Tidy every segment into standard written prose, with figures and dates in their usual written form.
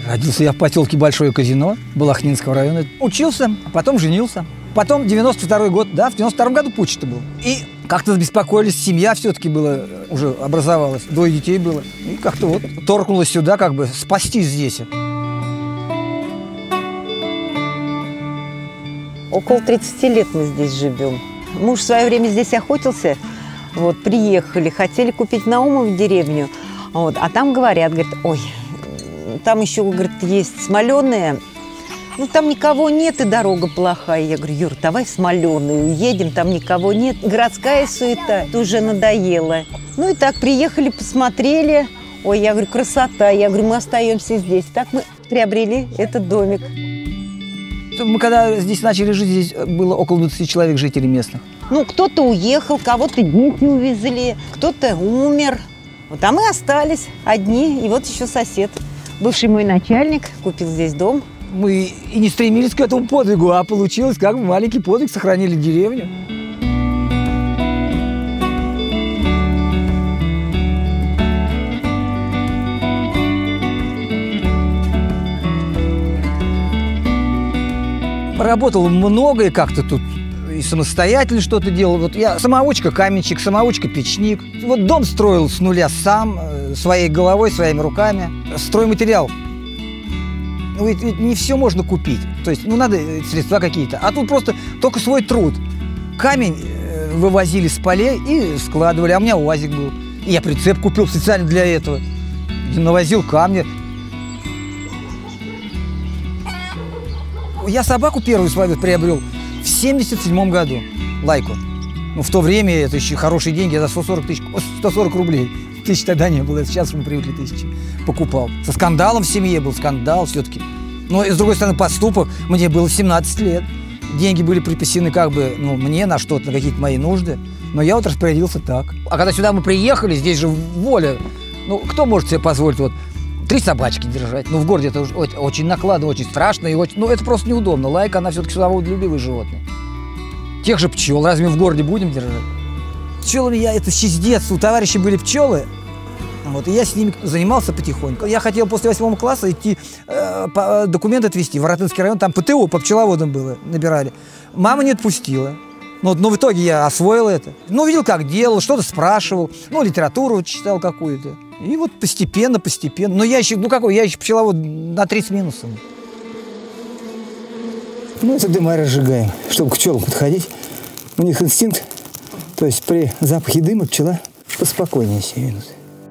Родился я в поселке Большое Казино, Балахнинского района. Учился, а потом женился. Потом 92-й год, да, в 92-м году путч-то был. И как-то забеспокоились, семья все-таки была, уже образовалась, 2 детей было. И как-то вот торкнулась сюда, как бы спастись здесь. Около 30 лет мы здесь живем. Муж в свое время здесь охотился, вот, приехали, хотели купить Наумов деревню, вот, а там говорят, ой, там еще, говорит, есть Смоленые, ну, там никого нет и дорога плохая. Я говорю, Юр, давай в Смоленую уедем, там никого нет. Городская суета уже надоела. Ну и так, приехали, посмотрели. Ой, я говорю, красота. Я говорю, мы остаемся здесь. Так мы приобрели этот домик. Мы когда здесь начали жить, здесь было около 20 человек, жителей местных. Ну, кто-то уехал, кого-то дети увезли, кто-то умер. Вот, а мы остались одни. И вот еще сосед, бывший мой начальник, купил здесь дом. Мы и не стремились к этому подвигу, а получилось как бы маленький подвиг, сохранили деревню. Работал много и как-то тут и самостоятельно что-то делал. Вот я самоучка каменщик, самоучка печник. Вот дом строил с нуля сам, своей головой, своими руками. Стройматериал. Ну, ведь не все можно купить. То есть, ну, надо средства какие-то. А тут просто только свой труд. Камень вывозили с полей и складывали. А у меня УАЗик был. И я прицеп купил специально для этого. И навозил камни. Я собаку первую свою приобрел в 77 году. Лайку. Ну, в то время это еще хорошие деньги. За 140 рублей. Тысяч тогда не было, сейчас мы привыкли 1000. Покупал. Со скандалом в семье был скандал все-таки. Но, с другой стороны, поступок. Мне было 17 лет. Деньги были припасены как бы, ну, мне на что-то, на какие-то мои нужды. Но я вот распорядился так. А когда сюда мы приехали, здесь же воля. Ну, кто может себе позволить вот 3 собачки держать? Ну, в городе это очень накладно, очень страшно. И очень, ну, это просто неудобно. Лайка, она все-таки свободолюбивое животное. Тех же пчел разве мы в городе будем держать? Пчелами я это еще с детства. У товарищей были пчелы. Вот, и я с ними занимался потихоньку. Я хотел после 8 класса идти документы отвезти в Воротынский район. Там ПТО по пчеловодам было, набирали. Мама не отпустила. Но в итоге я освоил это. Ну, видел, как делал, что-то спрашивал. Ну, литературу читал какую-то. И вот постепенно. Но я еще, я еще пчеловод на 30 минусом. Ну, это дыма разжигаем, чтобы к пчелам подходить. У них инстинкт. То есть при запахе дыма пчела поспокойнее себя ведут.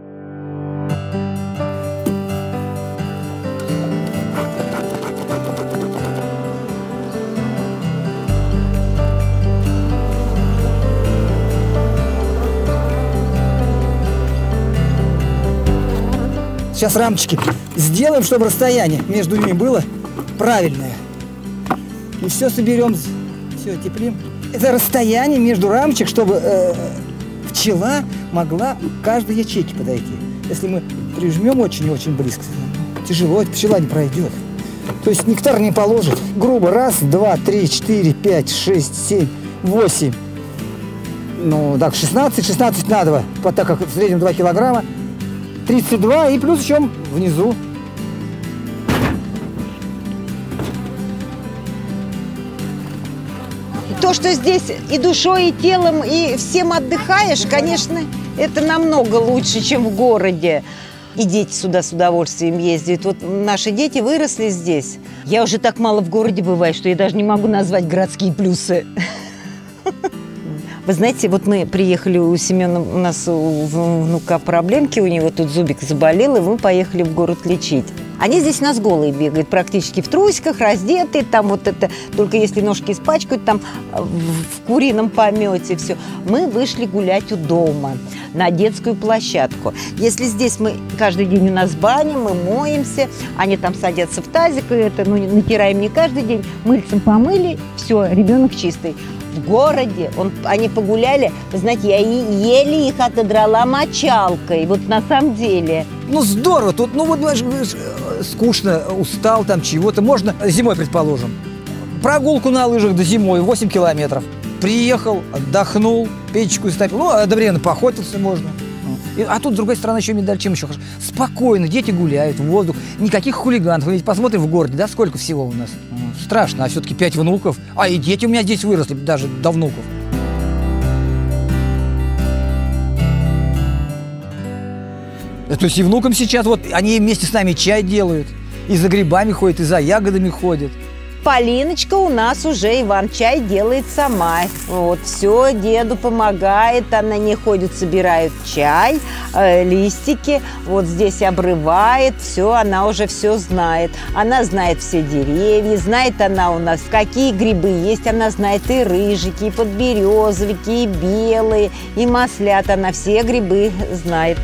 Сейчас рамочки сделаем, чтобы расстояние между ними было правильное. И все соберем, все теплим. Это расстояние между рамочек, чтобы пчела могла к каждой ячейке подойти. Если мы прижмем очень-очень близко, тяжело, пчела не пройдет. То есть нектар не положит. Грубо. 1, 2, 3, 4, 5, 6, 7, 8. Ну, так, 16 на 2. Вот так как в среднем 2 килограмма. 32 и плюс еще внизу. То, что здесь и душой, и телом, и всем отдыхаешь, конечно, это намного лучше, чем в городе. И дети сюда с удовольствием ездят. Вот наши дети выросли здесь. Я уже так мало в городе бываю, что я даже не могу назвать городские плюсы. Вы знаете, вот мы приехали у Семена, у нас у внука проблемки, у него тут зубик заболел, и мы поехали в город лечить. Они здесь у нас голые бегают, практически в трусиках, раздетые, там вот это, только если ножки испачкают, там в курином помете, все. Мы вышли гулять у дома на детскую площадку. Если здесь мы, каждый день у нас баня, мы моемся, они там садятся в тазик, и это, ну, натираем не каждый день, мыльцем помыли, все, ребенок чистый. В городе они погуляли, вы знаете, я еле их отодрала мочалкой, вот на самом деле. Ну здорово, тут, ну вот, скучно, устал там чего-то, можно зимой, предположим. Прогулку на лыжах до зимой, 8 километров. Приехал, отдохнул, печку стопил, ну, одновременно поохотился можно. А тут, с другой стороны, еще медаль, чем еще хорошо. Спокойно, дети гуляют, воздух, никаких хулиганов. Вы ведь посмотрим в городе, да, сколько всего у нас. Страшно, а все-таки 5 внуков. А и дети у меня здесь выросли, даже до внуков. То есть и внукам сейчас, вот, они вместе с нами чай делают. И за грибами ходят, и за ягодами ходят. Полиночка у нас уже Иван-чай делает сама. Вот, все, деду помогает, она не ходит, собирает чай, листики, вот здесь обрывает, все, она уже все знает. Она знает все деревья, знает она у нас, какие грибы есть, она знает и рыжики, и подберезовики, и белые, и маслята, она все грибы знает.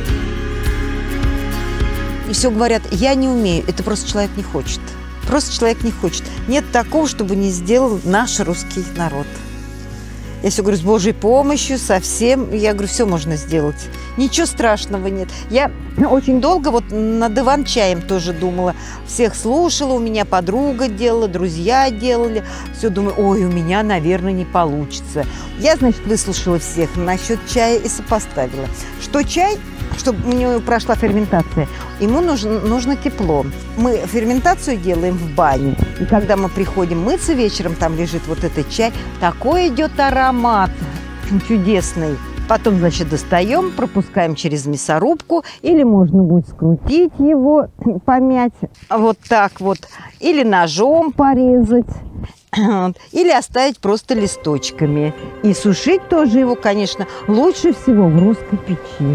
И все говорят, я не умею, это просто человек не хочет. Просто человек не хочет. Нет такого, чтобы не сделал наш русский народ. Я все говорю, с Божьей помощью, совсем, я говорю, все можно сделать. Ничего страшного нет. Я очень долго вот над Иван-чаем тоже думала. Всех слушала, у меня подруга делала, друзья делали. Все думаю, ой, у меня, наверное, не получится. Я, значит, выслушала всех насчет чая и сопоставила, что чай, чтобы у него прошла ферментация, ему нужно тепло. Мы ферментацию делаем в бане, и когда мы приходим мыться вечером, там лежит вот этот чай, такой идет аромат чудесный. Потом, значит, достаем, пропускаем через мясорубку, или можно будет скрутить его, помять, вот так вот, или ножом порезать, или оставить просто листочками. И сушить тоже его, конечно, лучше всего в русской печи.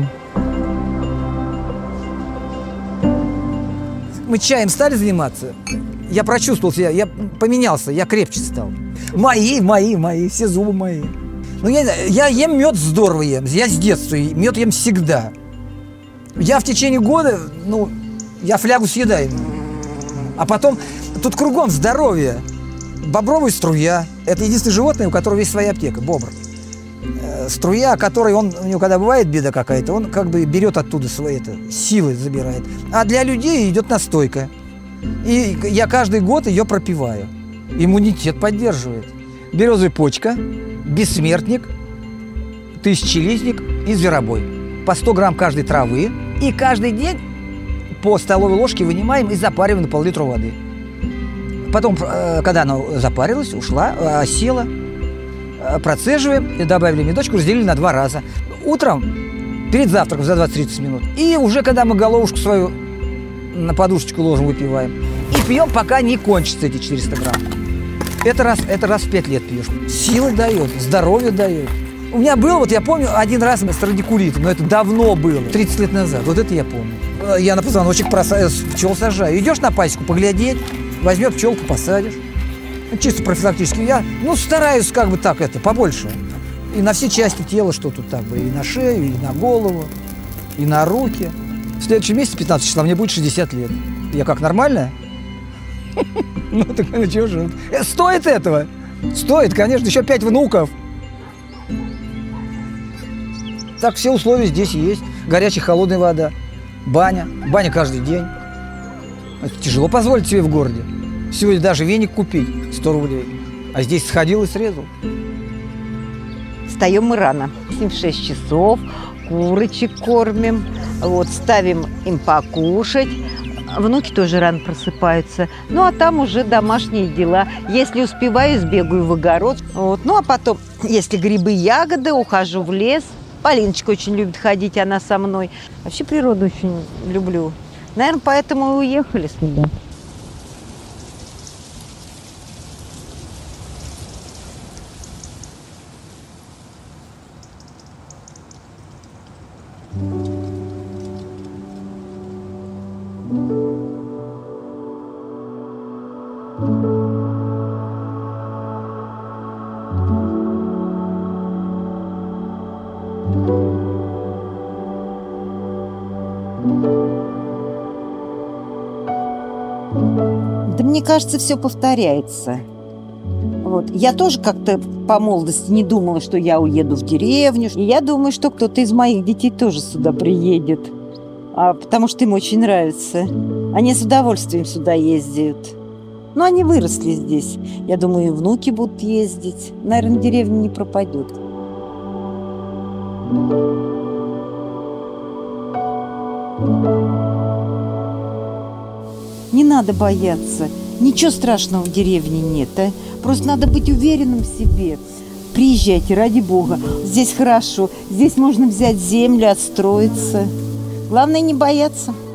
Мы чаем стали заниматься, я прочувствовал себя, я поменялся, я крепче стал. Мои, все зубы мои. Ну, я ем мед здорово ем, я с детства мед ем всегда. Я в течение года, ну, я флягу съедаю. А потом, тут кругом здоровье. Бобровая струя, это единственное животное, у которого есть своя аптека, бобр. Струя, которой у него когда бывает беда какая-то, он как бы берет оттуда свои силы, забирает. А для людей идет настойка. И я каждый год ее пропиваю. Иммунитет поддерживает. Березовая почка, бессмертник, тысячелистник и зверобой. По 100 грамм каждой травы. И каждый день по столовой ложке вынимаем и запариваем на пол-литра воды. Потом, когда она запарилась, ушла, осела, процеживаем, и добавили медочку, разделили на 2 раза. Утром, перед завтраком за 20-30 минут. И уже когда мы головушку свою на подушечку ложим, выпиваем. И пьем, пока не кончатся эти 400 грамм. Это раз в 5 лет пьешь. Силы дает, здоровье дает. У меня был, вот я помню, один раз с радикулитом, но это давно было, 30 лет назад. Вот это я помню. Я на позвоночник пчел сажаю. Идешь на пасеку поглядеть, возьмешь пчелку, посадишь. Чисто профилактически. Я, стараюсь как бы так побольше. И на все части тела, что тут так бы, и на шею, и на голову, и на руки. В следующем месяце, 15 числа, мне будет 60 лет. Я как, нормальная? Ну, так чего же? Стоит этого? Стоит, конечно, еще 5 внуков. Так, все условия здесь есть. Горячая, холодная вода, баня. Баня каждый день. Это тяжело позволить себе в городе. Сегодня даже веник купить 100 рублей. А здесь сходил и срезал. Встаем мы рано. В 6 часов, курочек кормим, вот, ставим им покушать. Внуки тоже рано просыпаются. Ну, а там уже домашние дела. Если успеваю, сбегаю в огород. Вот. Ну, а потом, если грибы, ягоды, ухожу в лес. Полиночка очень любит ходить, она со мной. Вообще природу очень люблю. Наверное, поэтому и уехали сюда. Да мне кажется, все повторяется. Вот. Я тоже как-то по молодости не думала, что я уеду в деревню. И я думаю, что кто-то из моих детей тоже сюда приедет. Потому что им очень нравится. Они с удовольствием сюда ездят. Но они выросли здесь. Я думаю, и внуки будут ездить. Наверное, деревня не пропадет. надо бояться. Ничего страшного в деревне нет. Просто надо быть уверенным в себе. Приезжайте, ради бога. Здесь хорошо. Здесь можно взять землю, отстроиться. Главное не бояться.